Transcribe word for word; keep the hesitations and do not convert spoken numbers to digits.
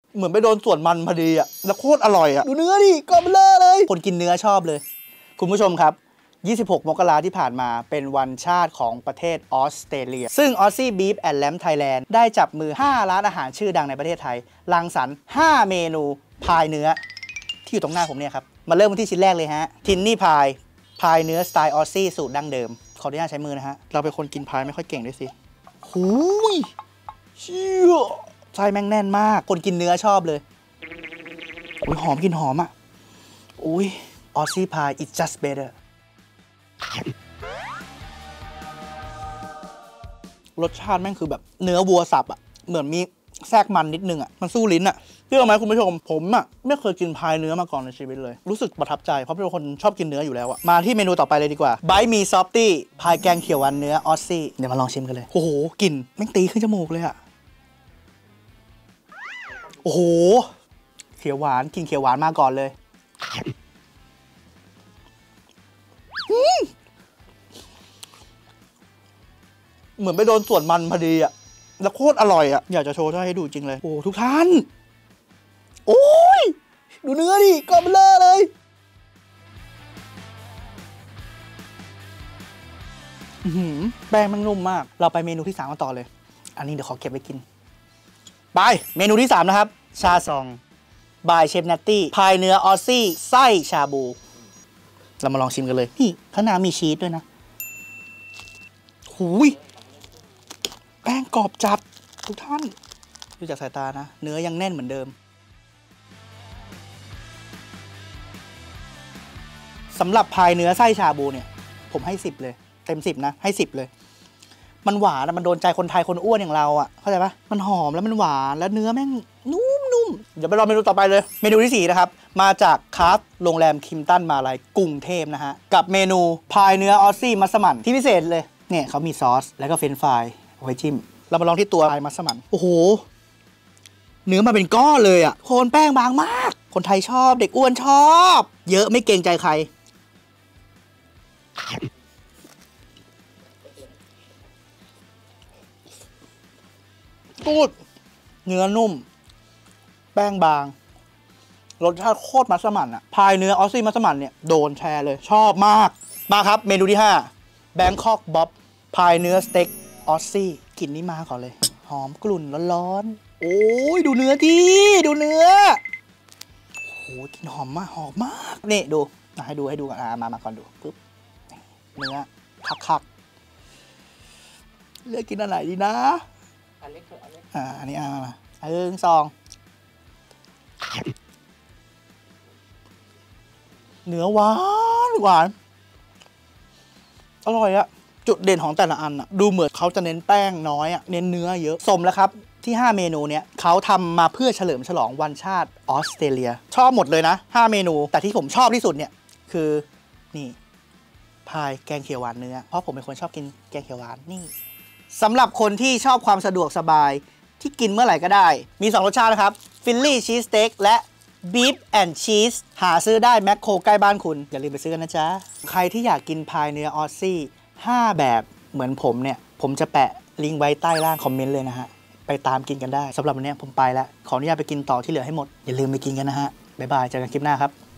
เหมือนไปโดนส่วนมันพอดีอ่ะแล้วโคตรอร่อยอ่ะดูเนื้อดิกรอบเบลอเลยคนกินเนื้อชอบเลยคุณผู้ชมครับยี่สิบหกมกราที่ผ่านมาเป็นวันชาติของประเทศออสเตรเลียซึ่ง Aussie Beef and Lamb Thailand ได้จับมือห้าร้านอาหารชื่อดังในประเทศไทยรังสรรค์ห้าเมนูพายเนื้อที่อยู่ตรงหน้าผมเนี่ยครับมาเริ่มกันที่ชิ้นแรกเลยฮะทินนี่พายพายเนื้อสไตล์ออสซี่สูตรดั้งเดิมขออนุญาตใช้มือนะฮะเราเป็นคนกินพายไม่ค่อยเก่งด้วยสิหูยเชี่ยไส้แม่งแน่นมากคนกินเนื้อชอบเลยโอ้ยหอมกินหอมอ่ะโอ้ยออสซี่พาย it's just better รสชาติแม่งคือแบบเนื้อวัวสับอ่ะเหมือนมีแทรกมันนิดนึงอ่ะมันสู้ลิ้นอ่ะเชื่อไหมคุณผู้ชมผมอ่ะไม่เคยกินพายเนื้อมาก่อนในชีวิตเลยรู้สึกประทับใจเพราะเป็นคนชอบกินเนื้ออยู่แล้วอ่ะมาที่เมนูต่อไปเลยดีกว่าไบท์มีซอฟตี้พายแกงเขียวหวานเนื้อออสซี่เดี๋ยวมาลองชิมกันเลยโอ้โหกลิ่นแม่งตีขึ้นจมูกเลยอ่ะโอ้โหเขียวหวานกินเขียวหวานมาก่อนเลยเหมือนไปโดนส่วนมันพอดีอ่ะแล้วโคตรอร่อยอ่ะอยากจะโชว์ให้ดูจริงเลยโอ้ทุกท่านโอ้ยดูเนื้อดิกรอบเบลอเลยแป้งมันนุ่มมากเราไปเมนูที่สามกันต่อเลยอันนี้เดี๋ยวขอเก็บไว้กินไปเมนูที่สามนะครับชาซองบายเชฟนัตตี้พายเนื้อออสซี่ไส้ชาบูเรามาลองชิมกันเลยนี่ข้างหน้ามีชีสด้วยนะหูยแป้งกรอบจัดทุกท่านดูจากสายตานะเนื้อยังแน่นเหมือนเดิมสำหรับพายเนื้อไส้ชาบูเนี่ยผมให้สิบเลยเต็มสิบนะให้สิบเลยมันหวานมันโดนใจคนไทยคนอ้วนอย่างเราอ่ะเข้าใจปะมันหอมแล้วมันหวานแล้วเนื้อแม่งนุ่มๆเดี๋ยวไปรอเมนูต่อไปเลยเมนูที่สี่นะครับมาจากคาฟโรงแรมคิมตันมาลายกรุงเทพนะฮะกับเมนูพายเนื้อออสซี่มัสมั่นที่พิเศษเลยเนี่ยเขามีซอสแล้วก็เฟรนช์ฟรายเอาไว้จิ้มเรามาลองที่ตัวพายมัสมั่นโอ้โหเนื้อมาเป็นก้อนเลยอ่ะโคนแป้งบางมากคนไทยชอบเด็กอ้วนชอบเยอะไม่เกรงใจใครตูดเนื้อนุ่มแป้งบางรสชาติโคตรมัสมั่นอ่ะพายเนื้อออสซี่มัสมั่นเนี่ยโดนแชร์เลยชอบมากมาครับเมนูที่ห้าแบงคอกบ๊อบพายเนื้อสเต็กออสซี่กลิ่นนี้มาก่อนเลยหอมกลุ่นร้อนๆโอ้ยดูเนื้อดิดูเนื้อโอ้ยกลิ่นหอมมากหอมมากนี่ดูให้ดูให้ดูกันอ่ามามาก่อนดูปึ๊บเนื้อคักๆเลือกกินอันไหนดีนะอันเล็กเถอะอันเล็กอ่าอันนี้อ่ามาหนึ่งสองเนื้อหวานหวานอร่อยอะจุดเด่นของแต่ละอันอะดูเหมือนเขาจะเน้นแป้งน้อยอะเน้นเนื้อเยอะสมแล้วครับที่ห้าเมนูเนี้ยเขาทำมาเพื่อเฉลิมฉลองวันชาติออสเตรเลียชอบหมดเลยนะห้าเมนูแต่ที่ผมชอบที่สุดเนี่ยคือนี่พายแกงเขียวหวานเนื้อเพราะผมเป็นคนชอบกินแกงเขียวหวานนี่สำหรับคนที่ชอบความสะดวกสบายที่กินเมื่อไหร่ก็ได้มีสองรสชาตินะครับฟิลลี่ชีสสเต็กและบีฟแอนด์ชีสหาซื้อได้แมคโครใกล้บ้านคุณอย่าลืมไปซื้อกันนะจ๊ะใครที่อยากกินพายเนื้อออสซี่ห้าแบบเหมือนผมเนี่ยผมจะแปะลิงก์ไว้ใต้ล่างคอมเมนต์เลยนะฮะไปตามกินกันได้สำหรับวันนี้ผมไปแล้วขออนุญาตไปกินต่อที่เหลือให้หมดอย่าลืมไปกินกันนะฮะบ๊ายบายเจอกันคลิปหน้าครับ